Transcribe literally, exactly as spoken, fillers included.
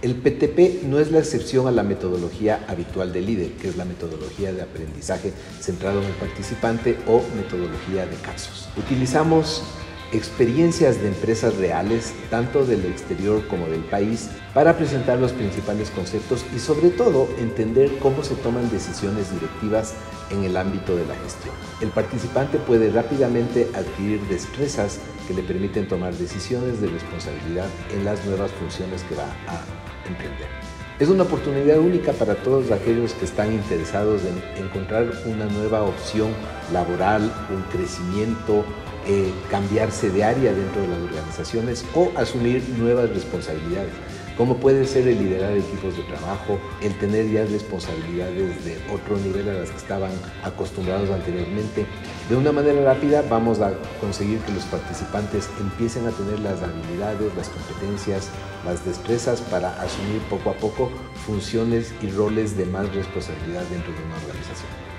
El P T P no es la excepción a la metodología habitual de líder, que es la metodología de aprendizaje centrado en el participante o metodología de casos. Utilizamos experiencias de empresas reales, tanto del exterior como del país, para presentar los principales conceptos y sobre todo entender cómo se toman decisiones directivas en el ámbito de la gestión. El participante puede rápidamente adquirir destrezas que le permiten tomar decisiones de responsabilidad en las nuevas funciones que va a emprender. Es una oportunidad única para todos aquellos que están interesados en encontrar una nueva opción laboral, un crecimiento, eh, cambiarse de área dentro de las organizaciones o asumir nuevas responsabilidades, como puede ser el liderar equipos de trabajo, el tener ya responsabilidades de otro nivel a las que estaban acostumbrados anteriormente. De una manera rápida vamos a conseguir que los participantes empiecen a tener las habilidades, las competencias, las destrezas para asumir poco a poco funciones y roles de más responsabilidad dentro de una organización.